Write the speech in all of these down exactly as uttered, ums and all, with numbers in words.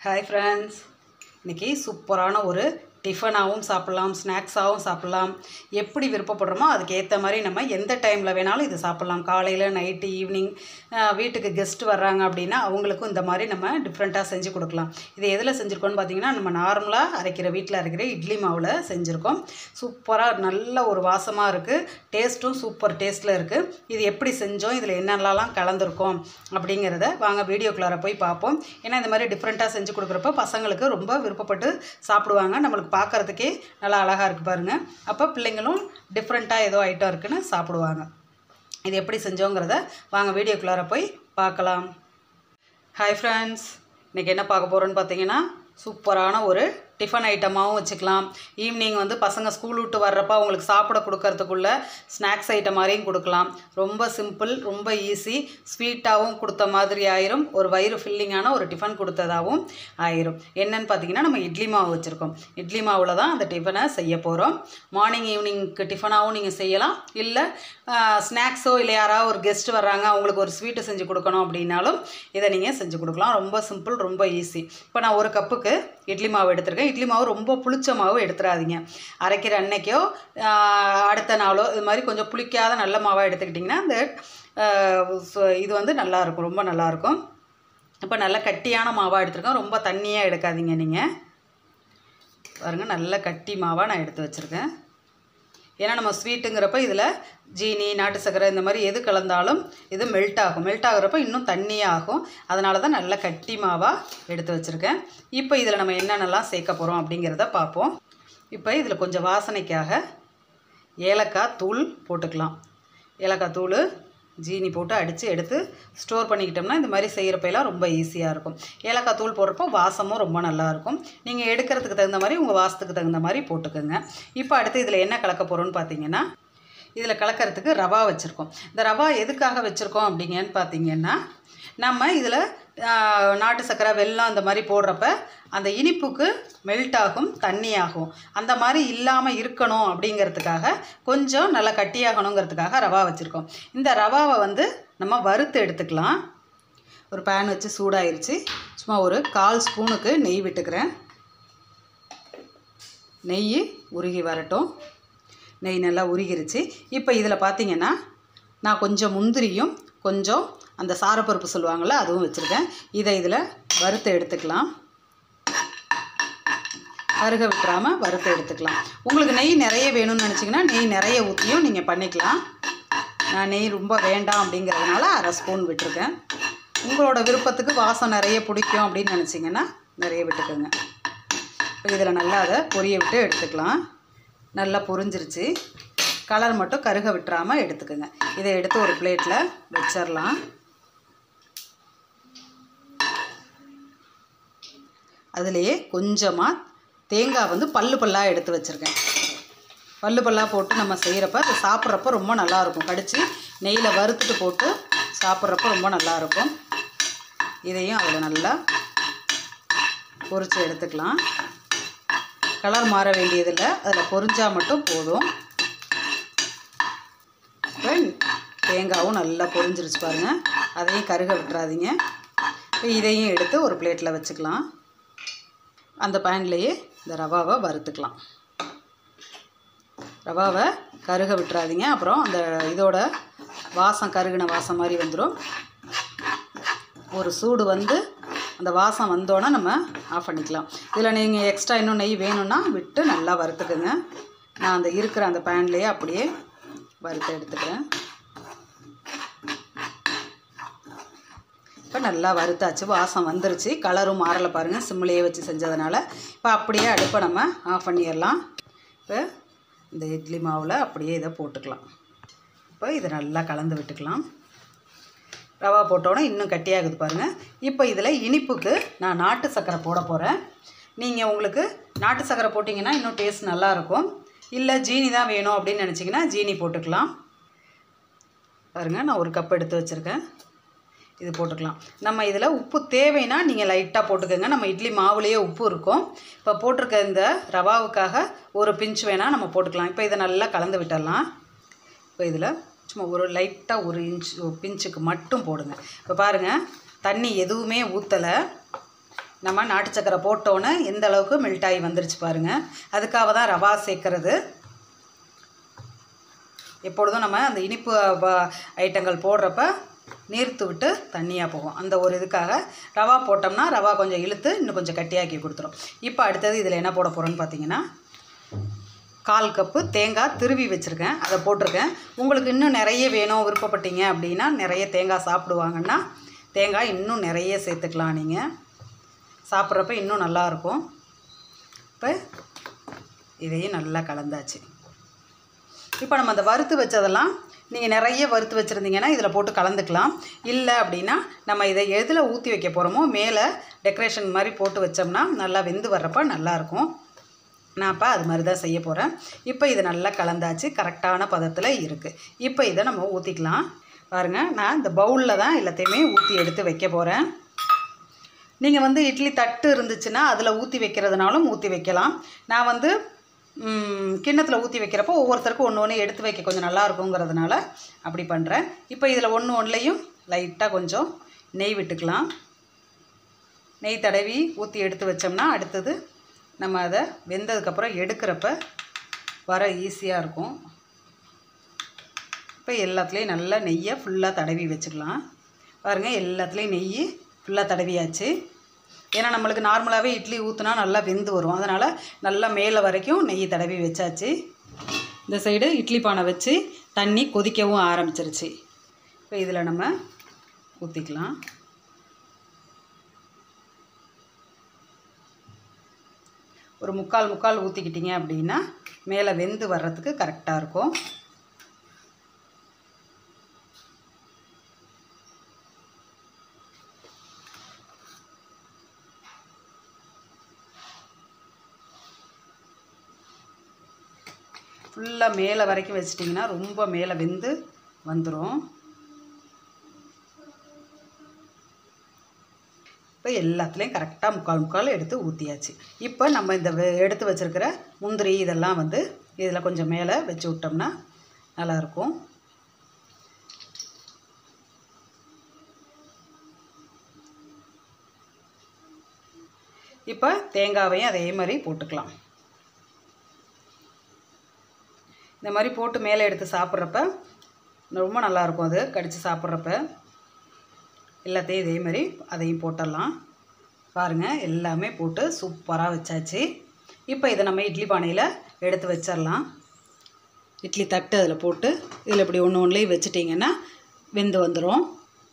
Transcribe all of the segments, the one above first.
Hi friends, இன்றைக்கி சூப்பரான ஒரு டிஃபனாகவும் சாப்பிட்லாம், ஸ்நாக்ஸாகவும் சாப்பிட்லாம். எப்படி விருப்பப்படுறோமோ அதுக்கு ஏற்ற மாதிரி நம்ம எந்த டைமில் வேணாலும் இது சாப்பிட்லாம். காலையில், நைட்டு, ஈவினிங் வீட்டுக்கு கெஸ்ட் வர்றாங்க அப்படின்னா அவங்களுக்கும் இந்த மாதிரி நம்ம டிஃப்ரெண்ட்டாக செஞ்சு கொடுக்கலாம். இது எதில் செஞ்சுருக்கோன்னு பார்த்தீங்கன்னா, நம்ம நார்மலாக அரைக்கிற வீட்டில் அரைக்கிற இட்லி மாவில் செஞ்சுருக்கோம். சூப்பராக நல்ல ஒரு வாசமாக இருக்குது, டேஸ்ட்டும் சூப்பர் டேஸ்ட்டில் இருக்குது. இது எப்படி செஞ்சோம், இதில் என்னென்னலாம் கலந்துருக்கோம் அப்படிங்கிறத வாங்க வீடியோக்குள்ளார போய் பார்ப்போம். ஏன்னா இந்த மாதிரி டிஃப்ரெண்ட்டாக செஞ்சு கொடுக்குறப்ப பசங்களுக்கு ரொம்ப விருப்பப்பட்டு சாப்பிடுவாங்க. நம்மளுக்கு பார்க்குறதுக்கே நல்லா அழகாக இருக்குது பாருங்கள். அப்போ பிள்ளைங்களும் டிஃப்ரெண்ட்டாக ஏதோ ஐட்டம் இருக்குன்னு சாப்பிடுவாங்க. இது எப்படி செஞ்சோங்கிறத வாங்க வீடியோக்குள்ளார போய் பார்க்கலாம். ஹாய் ஃப்ரெண்ட்ஸ், இன்றைக்கி என்ன பார்க்க போகிறோன்னு பார்த்தீங்கன்னா, சூப்பரான ஒரு டிஃபன் ஐட்டமாகவும் வச்சுக்கலாம். ஈவினிங் வந்து பசங்க ஸ்கூல் விட்டு வர்றப்ப அவங்களுக்கு சாப்பிட கொடுக்கறதுக்குள்ள ஸ்நாக்ஸ் ஐட்டம் மாதிரியும் கொடுக்கலாம். ரொம்ப சிம்பிள், ரொம்ப ஈஸி, ஸ்வீட்டாகவும் கொடுத்த மாதிரி ஆயிரும், ஒரு வயிறு ஃபில்லிங்கான ஒரு டிஃபன் கொடுத்ததாகவும் ஆயிரும். என்னென்னு பார்த்தீங்கன்னா, நம்ம இட்லி மாவு வச்சுருக்கோம். இட்லி மாவில் தான் அந்த டிஃபனை செய்ய போகிறோம். மார்னிங் ஈவினிங்க்கு டிஃபனாகவும் நீங்கள் செய்யலாம், இல்லை ஸ்நாக்ஸோ இல்லை யாராவது ஒரு கெஸ்ட் வர்றாங்க அவங்களுக்கு ஒரு ஸ்வீட்டு செஞ்சு கொடுக்கணும் அப்படின்னாலும் இதை நீங்கள் செஞ்சு கொடுக்கலாம். ரொம்ப சிம்பிள், ரொம்ப ஈஸி. இப்போ நான் ஒரு கப்புக்கு இட்லி மாவு எடுத்துருக்கேன். இட்லி மாவு ரொம்ப புளிச்ச மாவு எடுத்துடாதீங்க. அரைக்கிற அன்னைக்கோ அடுத்த நாளோ இது மாதிரி கொஞ்சம் புளிக்காத நல்ல மாவாக எடுத்துக்கிட்டிங்கன்னா அந்த இது வந்து நல்லாயிருக்கும், ரொம்ப நல்லாயிருக்கும். இப்போ நல்லா கட்டியான மாவாக எடுத்துருக்கேன், ரொம்ப தண்ணியாக எடுக்காதீங்க. நீங்கள் பாருங்கள், நல்ல கட்டி மாவாக நான் எடுத்து வச்சுருக்கேன். ஏன்னா நம்ம ஸ்வீட்டுங்கிறப்ப இதில் ஜீனி, நாட்டு சர்க்கரை இந்த மாதிரி எது கலந்தாலும் இது மெல்ட் ஆகும். மெல்ட் ஆகுறப்ப இன்னும் தண்ணியாக ஆகும். அதனால தான் நல்ல கட்டி மாவாக எடுத்து வச்சுருக்கேன். இப்போ இதில் நம்ம என்னென்னலாம் சேர்க்க போகிறோம் அப்படிங்கிறத பார்ப்போம். இப்போ இதில் கொஞ்சம் வாசனைக்காக ஏலக்காய் தூள் போட்டுக்கலாம். ஏலக்காய் தூள், ஜீனி போட்டு அடித்து எடுத்து ஸ்டோர் பண்ணிக்கிட்டோம்னா இந்த மாதிரி செய்கிறப்பெல்லாம் ரொம்ப ஈஸியாக இருக்கும். ஏலக்காய் தூள் போடுறப்போ வாசமும் ரொம்ப நல்லாயிருக்கும். நீங்கள் எடுக்கிறதுக்கு தகுந்த மாதிரி உங்கள் வாசத்துக்கு தகுந்த மாதிரி போட்டுக்கோங்க. இப்போ அடுத்து இதில் என்ன கலக்க போகிறோன்னு பார்த்தீங்கன்னா, இதில் கலக்கிறதுக்கு ரவா வச்சுருக்கோம். இந்த ரவா எதுக்காக வச்சுருக்கோம் அப்படிங்கன்னு பார்த்தீங்கன்னா, நம்ம இதில் நாட்டு சர்க்கரை, வெல்லம் இந்த மாதிரி போடுறப்ப அந்த இனிப்புக்கு மெல்ட் ஆகும், தண்ணியாகும். அந்த மாதிரி இல்லாமல் இருக்கணும் அப்படிங்கிறதுக்காக, கொஞ்சம் நல்லா கட்டியாகணுங்கிறதுக்காக ரவா வச்சுருக்கோம். இந்த ரவாவை வந்து நம்ம வறுத்து எடுத்துக்கலாம். ஒரு பேன் வச்சு சூடாயிருச்சு. சும்மா ஒரு கால் ஸ்பூனுக்கு நெய் விட்டுக்கிறேன். நெய் உருகி வரட்டும். நெய் நல்லா உருகிருச்சு. இப்போ இதில் பார்த்தீங்கன்னா, நான் கொஞ்சம் முந்திரியும் கொஞ்சம் அந்த சாரப்பருப்பு சொல்லுவாங்கள்ல அதுவும் வச்சுருக்கேன். இதை இதில் வறுத்து எடுத்துக்கலாம். கருக விட்டுறாமல் வறுத்து எடுத்துக்கலாம். உங்களுக்கு நெய் நிறைய வேணும்னு நினச்சிங்கன்னா நெய் நிறைய ஊற்றியும் நீங்கள் பண்ணிக்கலாம். நான் நெய் ரொம்ப வேண்டாம் அப்படிங்கிறதுனால அரை ஸ்பூன் விட்டுருக்கேன். உங்களோட விருப்பத்துக்கு வாசம் நிறைய பிடிக்கும் அப்படின்னு நினச்சிங்கன்னா நிறைய விட்டுக்கோங்க. இப்போ இதில் நல்லா அதை பொரிய விட்டு எடுத்துக்கலாம். நல்லா பொரிஞ்சிருச்சு. கலர் மட்டும் கருக விட்டுறாமல் எடுத்துக்கோங்க. இதை எடுத்து ஒரு பிளேட்டில் வச்சிடலாம். அதுலேயே கொஞ்சமாக தேங்காய் வந்து பல்லு பல்லாக எடுத்து வச்சுருக்கேன். பல்லு பல்லாக போட்டு நம்ம செய்கிறப்ப அதை சாப்பிட்றப்ப ரொம்ப நல்லாயிருக்கும். கடித்து நெய்யில் வறுத்துட்டு போட்டு சாப்பிட்றப்ப ரொம்ப நல்லாயிருக்கும். இதையும் அதில் நல்லா பொரித்து எடுத்துக்கலாம். கலர் மாற வேண்டியதில்லை, அதில் பொரிஞ்சால் மட்டும் போதும். இப்போ தேங்காயும் நல்லா பொரிஞ்சிருச்சு பாருங்கள். அதையும் கருக விட்டுறாதீங்க. இப்போ இதையும் எடுத்து ஒரு பிளேட்டில் வச்சுக்கலாம். அந்த பேன்லேயே இந்த ரவாவை வறுத்துக்கலாம். ரவாவை கருக விட்டுறாதீங்க, அப்புறம் அந்த இதோட வாசம் கருகின வாசம் மாதிரி வந்துடும். ஒரு சூடு வந்து அந்த வாசம் வந்தோன்னே நம்ம ஆஃப் பண்ணிக்கலாம். இதில் நீங்கள் எக்ஸ்ட்ரா இன்னும் நெய் வேணும்னா விட்டு நல்லா வறுத்துக்குங்க. நான் அந்த இருக்கிற அந்த பேன்லேயே அப்படியே வறுத்து எடுத்துக்கிறேன். இப்போ நல்லா வறுத்தாச்சு, வாசம் வந்துருச்சு, கலரும் மாறலை பாருங்கள், சிம்மிலேயே வச்சு செஞ்சதுனால. இப்போ அப்படியே அடுப்பை நம்ம ஆஃப் பண்ணிடலாம். இப்போ இந்த இட்லி மாவில் அப்படியே இதை போட்டுக்கலாம். இப்போ இதை நல்லா கலந்து விட்டுக்கலாம். ரவா போட்டோன்னே இன்னும் கட்டியாகுது பாருங்கள். இப்போ இதில் இனிப்புக்கு நான் நாட்டு சர்க்கரை போட போகிறேன். நீங்கள் உங்களுக்கு நாட்டு சர்க்கரை போட்டிங்கன்னா இன்னும் டேஸ்ட் நல்லாயிருக்கும். இல்லை ஜீனி தான் வேணும் அப்படின்னு நினச்சிங்கன்னா ஜீனி போட்டுக்கலாம். பாருங்கள், நான் ஒரு கப் எடுத்து வச்சுருக்கேன். இது போட்டுக்கலாம். நம்ம இதில் உப்பு தேவைன்னா நீங்கள் லைட்டாக போட்டுக்கோங்க. நம்ம இட்லி மாவுலேயே உப்பு இருக்கும். இப்போ போட்டிருக்க இந்த ரவாவுக்காக ஒரு பிஞ்ச் வேணால் நம்ம போட்டுக்கலாம். இப்போ இதை நல்லா கலந்து விட்டுடலாம். இப்போ இதில் சும்மா ஒரு லைட்டாக ஒரு இன்ச் பிஞ்சுக்கு மட்டும் போடுங்க. இப்போ பாருங்கள், தண்ணி எதுவுமே ஊற்றலை. நம்ம நாட்டு சக்கரை போட்டோன்னே எந்த அளவுக்கு மெல்ட் ஆகி வந்துருச்சு பாருங்கள். அதுக்காக தான் ரவா சேர்க்குறது. எப்பொழுதும் நம்ம அந்த இனிப்பு ஐட்டங்கள் போடுறப்ப நீர்த்து விட்டு தண்ணியாக போகும். அந்த ஒரு இதுக்காக ரவா போட்டோம்னா ரவா கொஞ்சம் இழுத்து இன்னும் கொஞ்சம் கட்டியாக்கி கொடுத்துரும். இப்போ அடுத்தது இதில் என்ன போட போகிறோன்னு பார்த்தீங்கன்னா, கால் கப்பு தேங்காய் திருவி வச்சுருக்கேன், அதை போட்டிருக்கேன். உங்களுக்கு இன்னும் நிறைய வேணும் விருப்பப்பட்டீங்க அப்படின்னா, நிறைய தேங்காய் சாப்பிடுவாங்கன்னா தேங்காய் இன்னும் நிறைய சேர்த்துக்கலாம். நீங்கள் சாப்பிட்றப்ப இன்னும் நல்லாயிருக்கும். இப்போ இதையும் நல்லா கலந்தாச்சு. இப்போ நம்ம அந்த வறுத்து வச்சதெல்லாம் நீங்கள் நிறைய வறுத்து வச்சுருந்தீங்கன்னா இதில் போட்டு கலந்துக்கலாம். இல்லை அப்படின்னா நம்ம இதை எதில் ஊற்றி வைக்க போகிறோமோ மேலே டெக்கரேஷன் மாதிரி போட்டு வச்சோம்னா நல்லா வெந்து வர்றப்ப நல்லாயிருக்கும். நான் இப்போ அது மாதிரி தான் செய்ய போகிறேன். இப்போ இது நல்லா கலந்தாச்சு, கரெக்டான பதத்தில் இருக்குது. இப்போ இதை நம்ம ஊற்றிக்கலாம். பாருங்கள், நான் இந்த பவுலில் தான் எல்லாத்தையுமே ஊற்றி எடுத்து வைக்க போகிறேன். நீங்கள் வந்து இட்லி தட்டு இருந்துச்சுன்னா அதில் ஊற்றி வைக்கிறதுனாலும் ஊற்றி வைக்கலாம். நான் வந்து கிண்ணத்தில் ஊற்றி வைக்கிறப்போ ஒவ்வொருத்தருக்கும் ஒன்று ஒன்று எடுத்து வைக்க கொஞ்சம் நல்லா இருக்குங்கிறதுனால அப்படி பண்ணுறேன். இப்போ இதில் ஒன்று ஒன்றுலையும் லைட்டாக கொஞ்சம் நெய் விட்டுக்கலாம். நெய் தடவி ஊற்றி எடுத்து வச்சோம்னா அடுத்தது நம்ம அதை வெந்ததுக்கப்புறம் எடுக்கிறப்ப வர ஈஸியாக இருக்கும். இப்போ எல்லாத்துலேயும் நல்லா நெய்யை ஃபுல்லாக தடவி வச்சுக்கலாம். பாருங்கள், எல்லாத்துலேயும் நெய் ஃபுல்லாக தடவியாச்சு. ஏன்னா நம்மளுக்கு நார்மலாகவே இட்லி ஊற்றினா நல்லா வெந்து வரும். அதனால் நல்லா மேலே வரைக்கும் நெய் தடவி வச்சாச்சு. இந்த சைடு இட்லி பானை வச்சு தண்ணி கொதிக்கவும் ஆரம்பிச்சிருச்சு. இப்போ இதில் நம்ம ஊற்றிக்கலாம். ஒரு முக்கால் முக்கால் ஊற்றிக்கிட்டிங்க அப்படின்னா மேலே வெந்து வர்றதுக்கு கரெக்டாக இருக்கும். ஃபுல்லாக மேலே வரைக்கும் வச்சிட்டிங்கன்னா ரொம்ப மேலே வெந்து வந்துடும். இப்போ எல்லாத்துலேயும் கரெக்டாக முக்கால் முக்கால் எடுத்து ஊற்றியாச்சு. இப்போ நம்ம இந்த எடுத்து வச்சுருக்கிற முந்திரி இதெல்லாம் வந்து இதில் கொஞ்சம் மேலே வச்சு விட்டோம்னா நல்லாயிருக்கும். இப்போ தேங்காவையும் அதே மாதிரி போட்டுக்கலாம். இந்த மாதிரி போட்டு மேலே எடுத்து சாப்பிட்றப்ப ரொம்ப நல்லாயிருக்கும். அது கடித்து சாப்பிட்றப்ப எல்லாத்தையும் இதே மாதிரி அதையும் போட்டுடலாம். பாருங்கள், எல்லாமே போட்டு சூப்பராக வச்சாச்சு. இப்போ இதை நம்ம இட்லி பானையில் எடுத்து வச்சிடலாம். இட்லி தட்டு அதில் போட்டு இதில் இப்படி ஒன்று ஒன்றுலேயும் வச்சிட்டிங்கன்னா வெந்து வந்துடும்.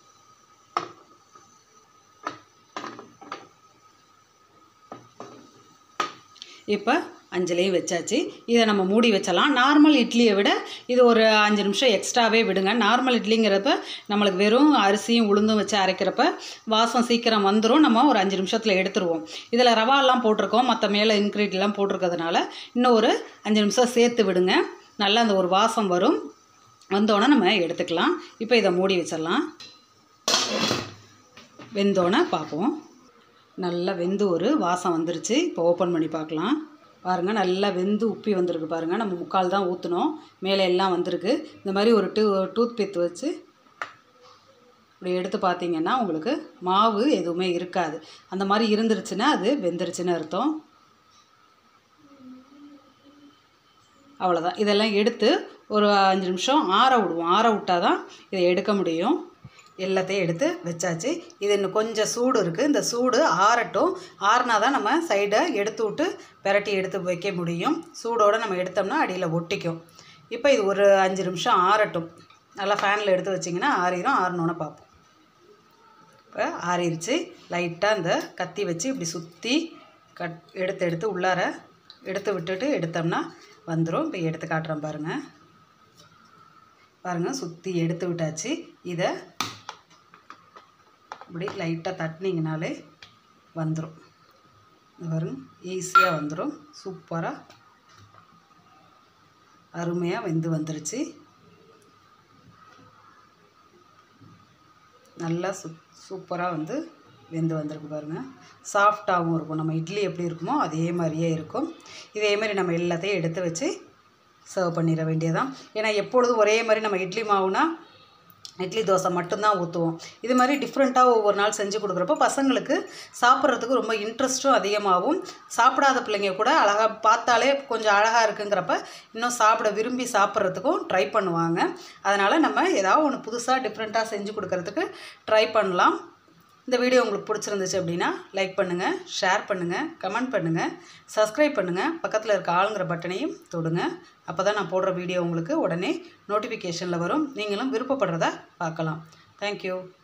இப்போ அஞ்சுலேயும் வச்சாச்சு. இதை நம்ம மூடி வச்சலாம். நார்மல் இட்லியை விட இது ஒரு அஞ்சு நிமிஷம் எக்ஸ்ட்ராவே விடுங்க. நார்மல் இட்லிங்கிறப்ப நம்மளுக்கு வெறும் அரிசியும் உளுந்தும் வச்சு அரைக்கிறப்ப வாசம் சீக்கிரம் வந்துடும். நம்ம ஒரு அஞ்சு நிமிஷத்தில் எடுத்துருவோம். இதில் ரவாலாம் போட்டிருக்கோம், மற்ற மேலே இன்க்ரீடியெலாம் போட்டிருக்கிறதுனால இன்னும் ஒரு அஞ்சு நிமிஷம் சேர்த்து விடுங்க. நல்லா அந்த ஒரு வாசம் வரும். வந்தோடனே நம்ம எடுத்துக்கலாம். இப்போ இதை மூடி வச்சிடலாம். வெந்தோடனே பார்ப்போம். நல்லா வெந்து ஒரு வாசம் வந்துருச்சு. இப்போ ஓப்பன் பண்ணி பார்க்கலாம். பாருங்கள், நல்லா வெந்து உப்பி வந்திருக்கு. பாருங்கள், நம்ம முக்கால் தான் ஊற்றினோம், மேலே எல்லாம் வந்திருக்கு. இந்த மாதிரி ஒரு டூ டூத் பிக் வச்சு இப்படி எடுத்து பார்த்தீங்கன்னா உங்களுக்கு மாவு எதுவுமே இருக்காது. அந்த மாதிரி இருந்துருச்சுன்னா அது வெந்துருச்சுன்னு அர்த்தம். அவ்வளோதான். இதெல்லாம் எடுத்து ஒரு அஞ்சு நிமிஷம் ஆற விடுவோம். ஆற விட்டால் தான் இதை எடுக்க முடியும். எல்லாத்தையும் எடுத்து வச்சாச்சு. இது இன்னும் கொஞ்சம் சூடு இருக்குது. இந்த சூடு ஆறட்டும். ஆறுனா தான் நம்ம சைடை எடுத்து விட்டு பெரட்டி எடுத்து வைக்க முடியும். சூடோடு நம்ம எடுத்தோம்னா அடியில் ஒட்டிக்கும். இப்போ இது ஒரு அஞ்சு நிமிஷம் ஆறட்டும். நல்லா ஃபேனில் எடுத்து வச்சிங்கன்னா ஆறிடும். ஆறினோன்னு பார்ப்போம். இப்போ ஆறிடுச்சு. லைட்டாக இந்த கத்தி வச்சு இப்படி சுற்றி கட் எடுத்து எடுத்து உள்ளார எடுத்து விட்டுட்டு எடுத்தோம்னா வந்துடும். இப்போ எடுத்து காட்டுறேன் பாருங்கள். பாருங்கள், சுற்றி எடுத்து விட்டாச்சு. இதை இப்படி லைட்டாக தட்டினீங்கனாலே வந்துடும். வரும், ஈஸியாக வந்துடும். சூப்பராக அருமையாக வெந்து வந்துருச்சு. நல்லா சூ சூப்பராக வந்து வெந்து வந்திருக்கு பாருங்கள். சாஃப்டாகவும் இருக்கும். நம்ம இட்லி எப்படி இருக்குமோ அதே மாதிரியே இருக்கும். இதே மாதிரி நம்ம எல்லாத்தையும் எடுத்து வச்சு சர்வ் பண்ணிட வேண்டியதான். ஏன்னா எப்பொழுதும் ஒரே மாதிரி நம்ம இட்லி மாவுனா இட்லி தோசை மட்டும்தான் ஊற்றுவோம். இது மாதிரி டிஃப்ரெண்ட்டாக ஒவ்வொரு நாள் செஞ்சு கொடுக்குறப்போ பசங்களுக்கு சாப்பிட்றதுக்கு ரொம்ப இன்ட்ரெஸ்ட்டும் அதிகமாகும். சாப்பிடாத பிள்ளைங்க கூட அழகாக பார்த்தாலே கொஞ்சம் அழகாக இருக்குங்கிறப்ப இன்னும் சாப்பிட விரும்பி சாப்பிட்றதுக்கும் ட்ரை பண்ணுவாங்க. அதனால் நம்ம ஏதாவது ஒன்று புதுசாக டிஃப்ரெண்ட்டாக செஞ்சு கொடுக்கறதுக்கு ட்ரை பண்ணலாம். இந்த வீடியோ உங்களுக்கு பிடிச்சிருந்துச்சு அப்படின்னா லைக் பண்ணுங்கள், ஷேர் பண்ணுங்கள், கமெண்ட் பண்ணுங்கள், சப்ஸ்கிரைப் பண்ணுங்கள், பக்கத்தில் இருக்க ஆளுங்கிற பட்டனையும் தொடுங்க. அப்போ தான் நான் போடுற வீடியோ உங்களுக்கு உடனே நோட்டிஃபிகேஷனில் வரும். நீங்களும் விருப்பப்படுறத பார்க்கலாம். தேங்க்யூ.